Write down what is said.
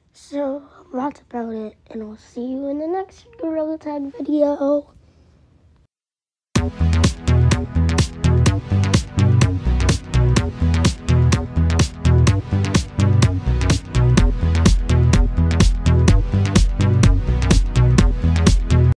So that's about it, and I'll see you in the next Gorilla Tag video.